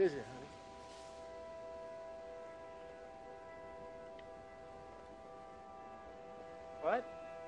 is it, honey? What?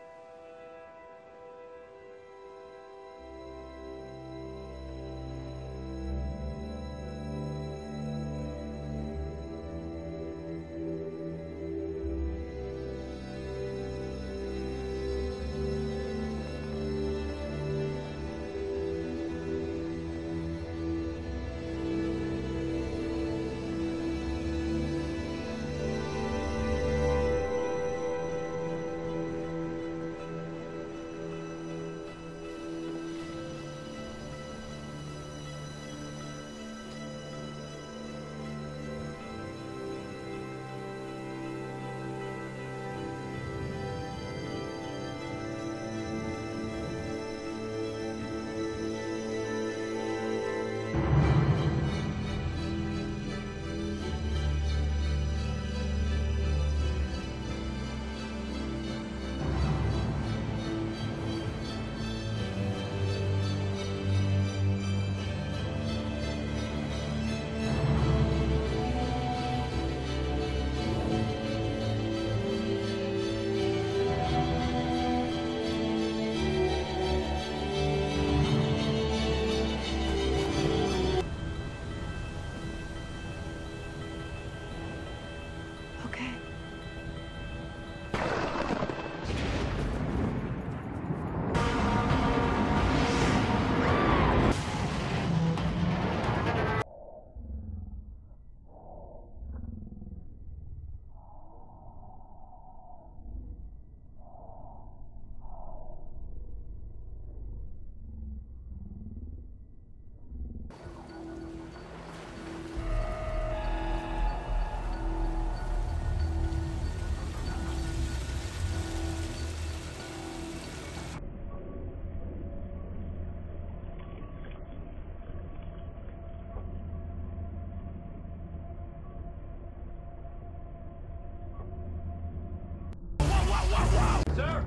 Sir!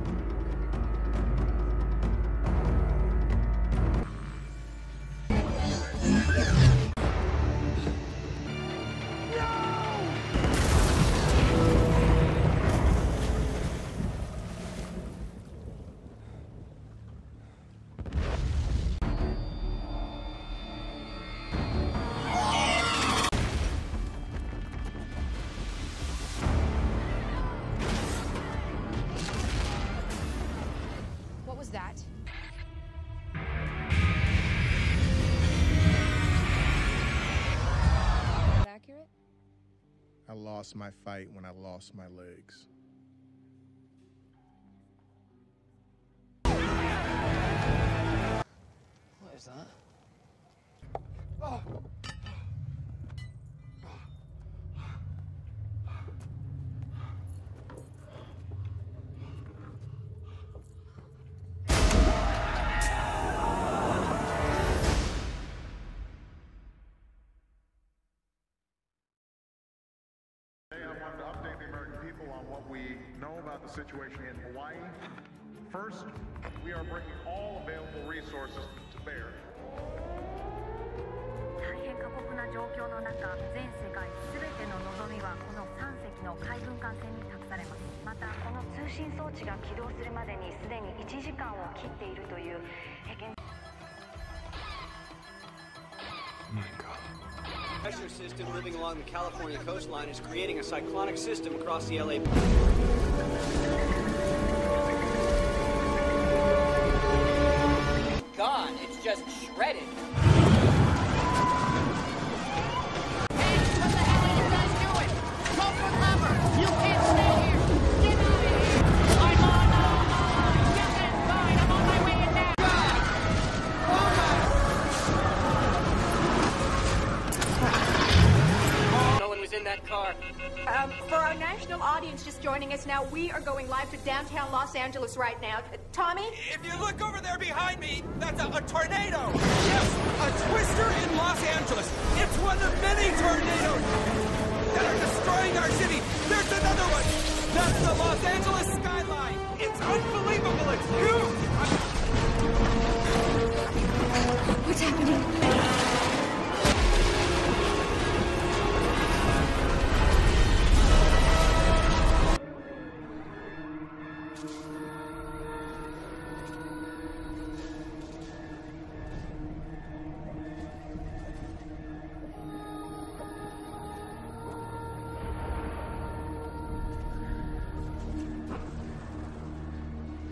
That? Accurate? I lost my fight when I lost my legs. What is that? Oh! The situation in Hawaii. First, we are bringing all available resources to bear. 大変過酷な状況の中、全世界すべての望みはこの3隻の海軍艦船に託されます。また、この通信装置が起動するまでにすでに1時間を切っているという。 Oh my God. Pressure system living along the California coastline is creating a cyclonic system across the LA. Gone. It's just shredded. Hey, what the hell are you guys doing? Pull for cover! You can't stay here! Get out of here! I'm on! Yes, it's fine! I'm on my way in now! No one was in that car. For our national audience just joining us now, we are going live to downtown Los Angeles right now. Tommy? If you look over there behind me, that's a tornado. Yes, a twister in Los Angeles. It's one of many tornadoes that are destroying our city. There's another one. That's the Los Angeles skyline. It's unbelievable. It's huge. What's happening?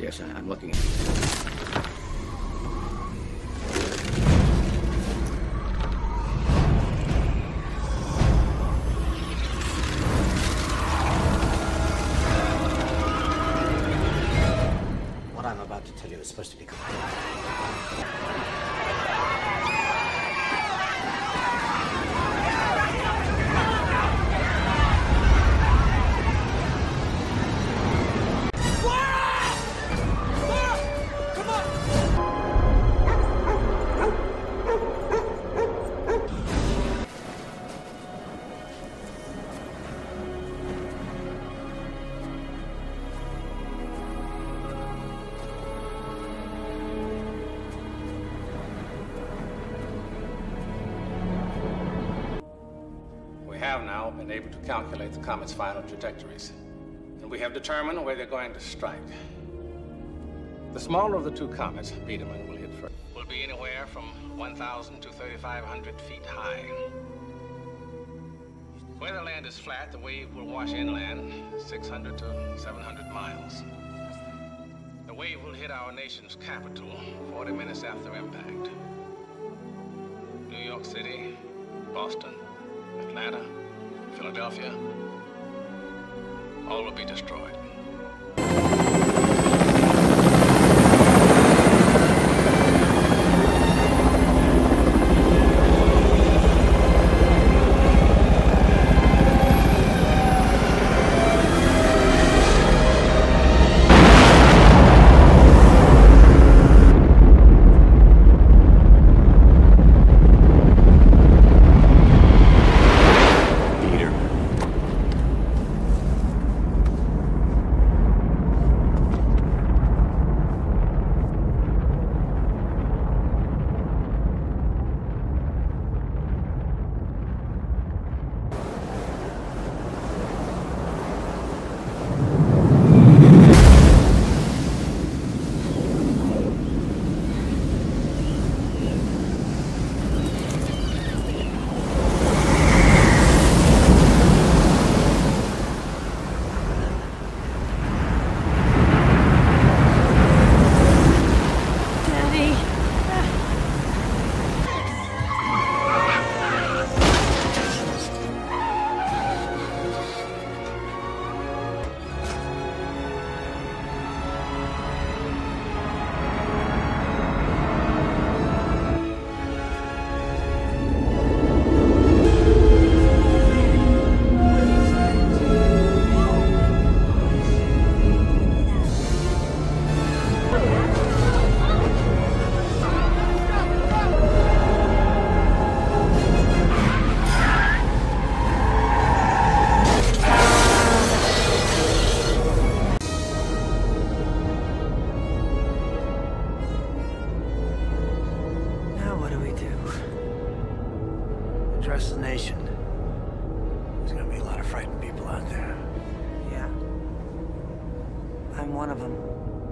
Yes, I'm looking at it. What I'm about to tell you is supposed to be complete. We have now been able to calculate the comet's final trajectories, and we have determined where they're going to strike. The smaller of the two comets, Biedermann, will hit first, will be anywhere from 1,000 to 3,500 feet high. Where the land is flat, the wave will wash inland 600 to 700 miles. The wave will hit our nation's capital 40 minutes after impact. New York City, Boston, Atlanta, Philadelphia, all will be destroyed. Address the nation. There's gonna be a lot of frightened people out there. Yeah. I'm one of them.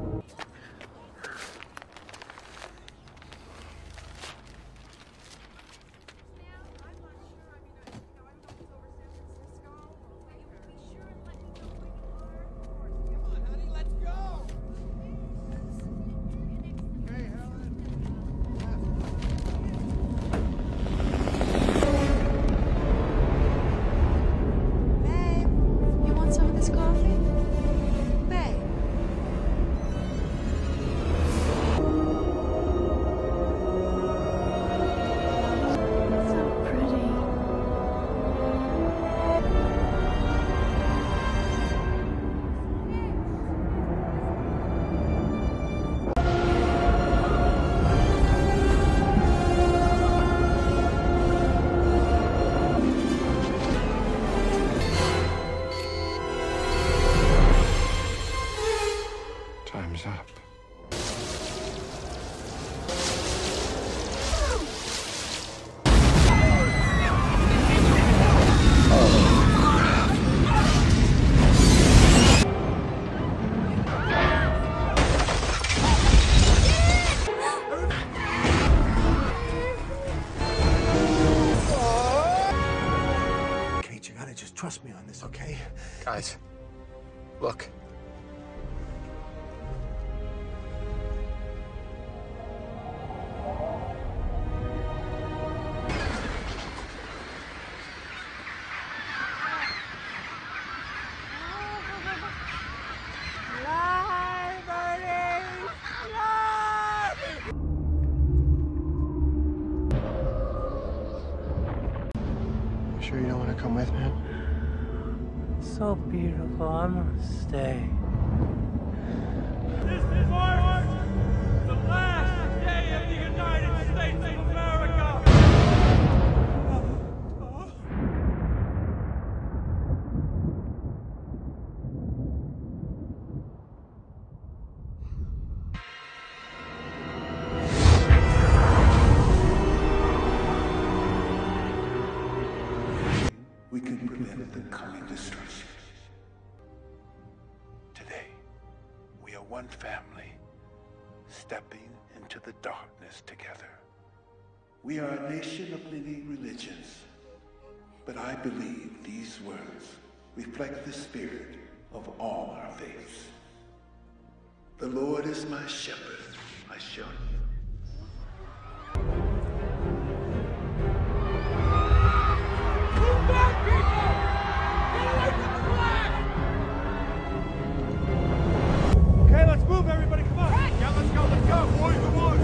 Time's up. Kate, you gotta just trust me on this, okay? Guys, look. You sure you don't want to come with, man? It's so beautiful. I'm gonna stay. This marks the last day of the United States of America! We can prevent the coming destruction. Today, we are one family, stepping into the darkness together. We are a nation of many religions, but I believe these words reflect the spirit of all our faiths. The Lord is my shepherd, I shall not. Okay, let's move, everybody. Come on. Right. Yeah, let's go. Let's go. Boys, come on.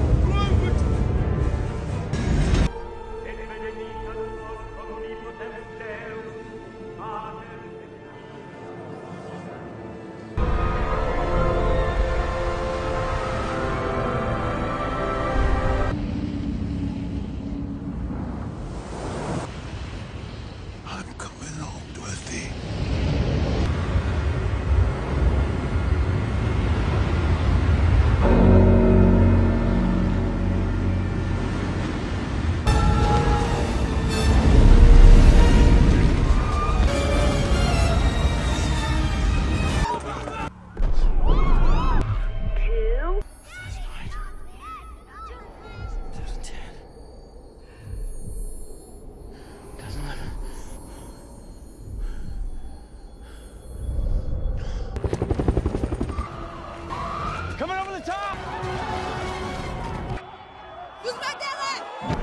I'm coming home, Dorothy. Coming over the top! Who's back there, lad?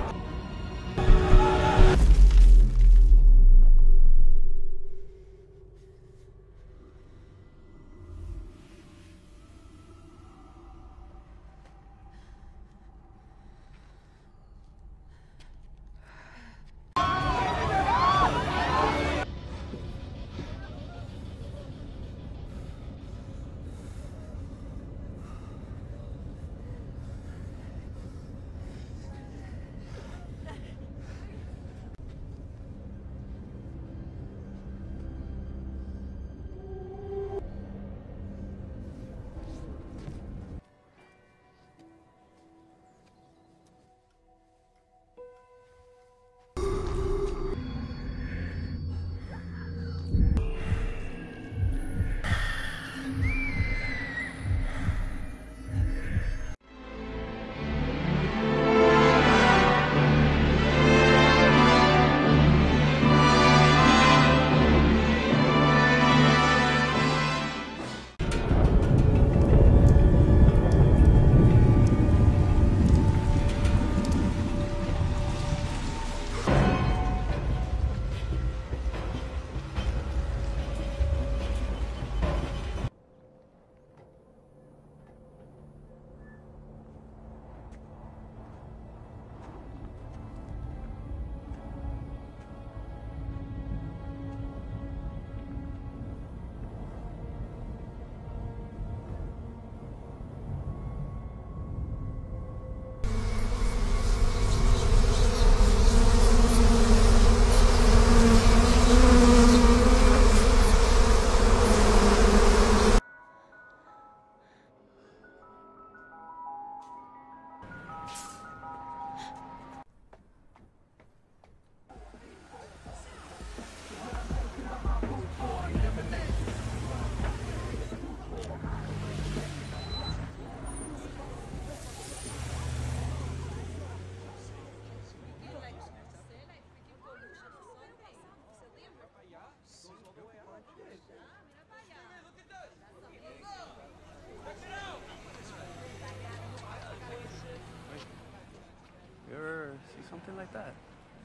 You ever see something like that?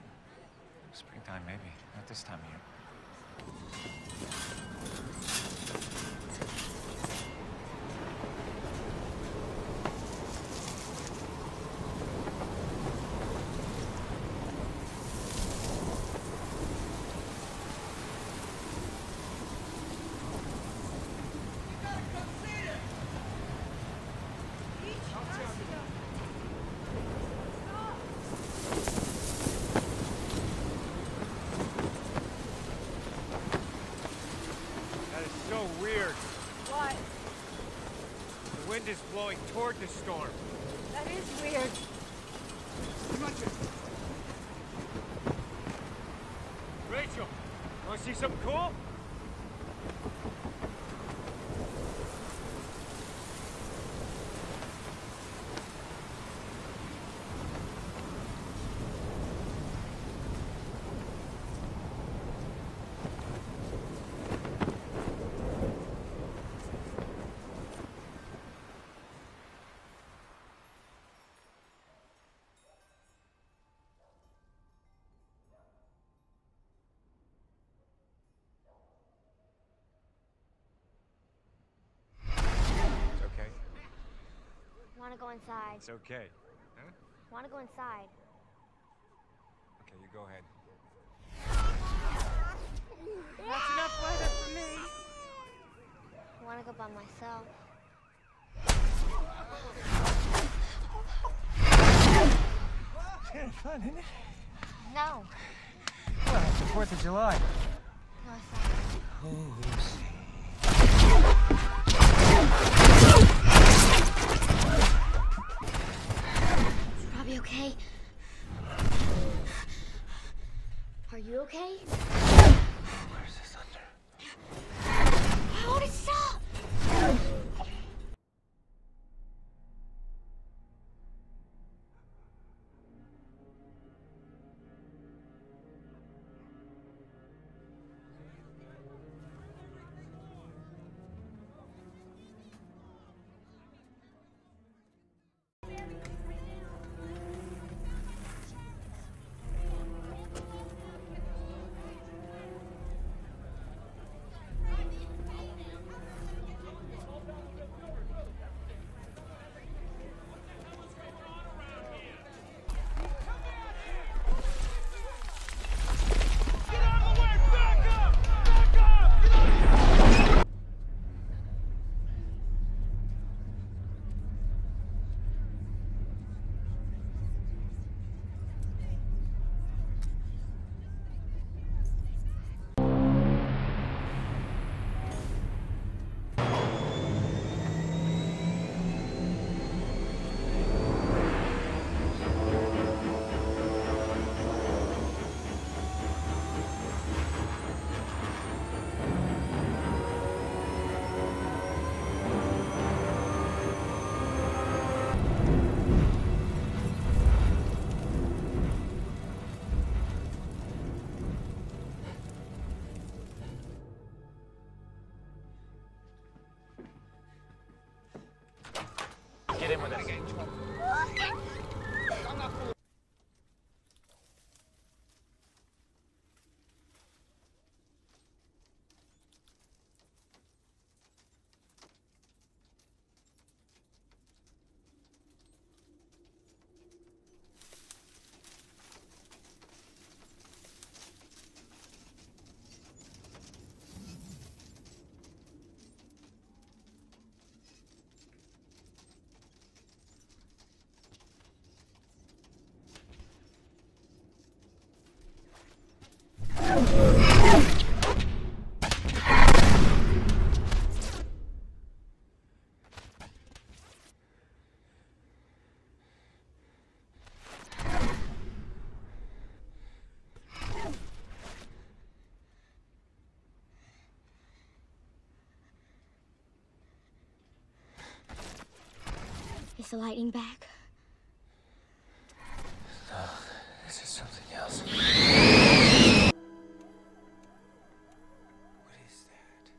Springtime, maybe. Not this time of year. weird. What? The wind is blowing toward the storm. That is weird. Rachel, wanna see something cool? Want to go inside. It's okay. Huh? Want to go inside. Okay, you go ahead. That's enough weather for me. Want to go by myself. Kind of fun, isn't it? No. Well, it's the 4th of July. No, it's not. Oh, see. Robbie, okay? Are you okay? Where's the thunder? How would it stop? Get in with it. Is the lightning back? No, this is something else. What is that?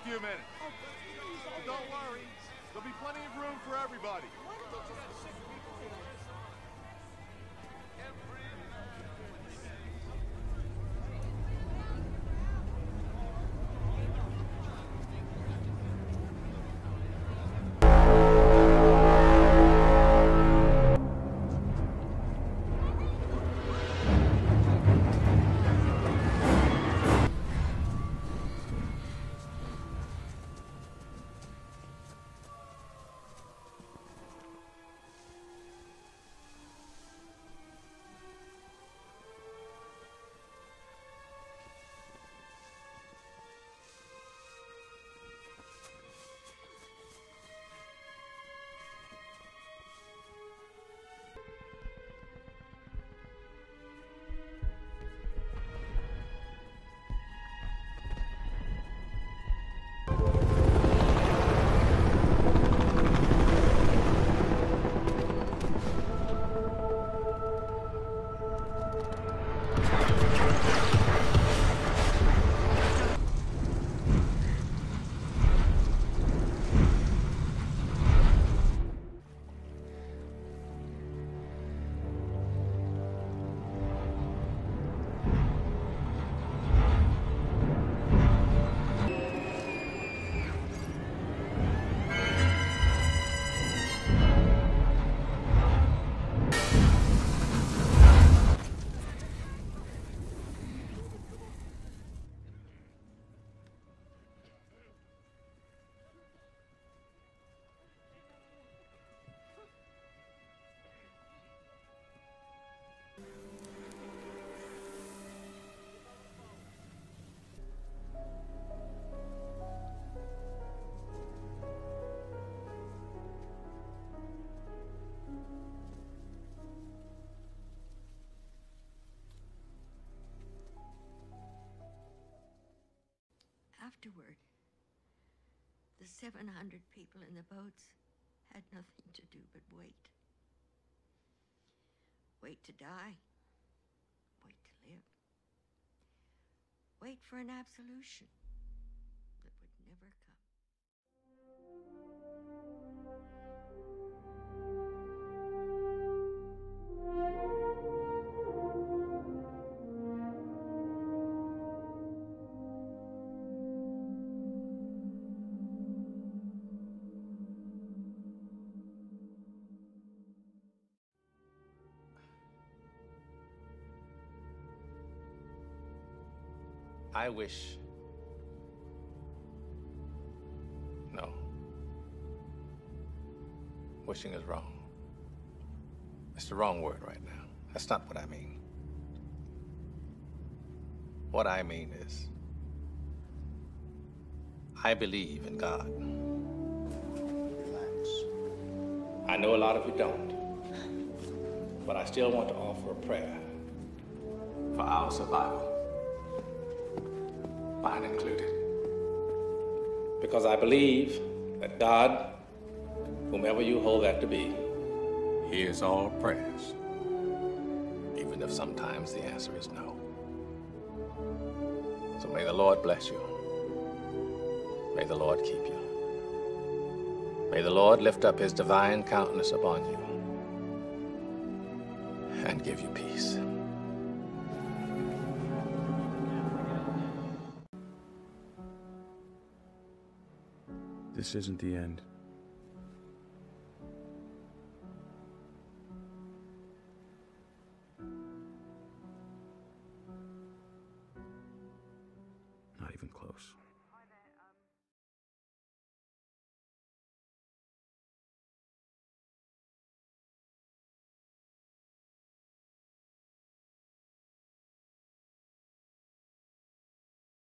few minutes. Don't worry. There'll be plenty of room for everybody. Afterward, the 700 people in the boats had nothing to do but wait. Wait to die. Wait to live. Wait for an absolution that would never come. I wish... No. Wishing is wrong. It's the wrong word right now. That's not what I mean. What I mean is, I believe in God. Relax. I know a lot of you don't. But I still want to offer a prayer for our survival. Mine included. Because I believe that God, whomever you hold that to be, hears all prayers, even if sometimes the answer is no. So may the Lord bless you. May the Lord keep you. May the Lord lift up his divine countenance upon you and give you peace. This isn't the end.